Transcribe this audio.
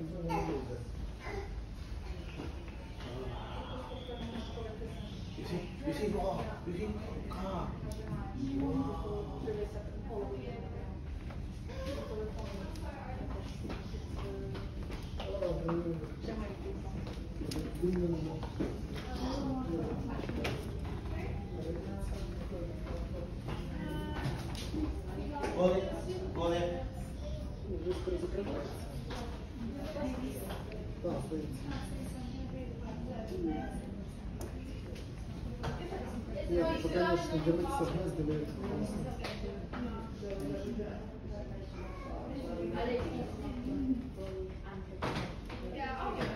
You see, car. Go there. Нет, пока конечно, делать совместно делает. Yeah, okay.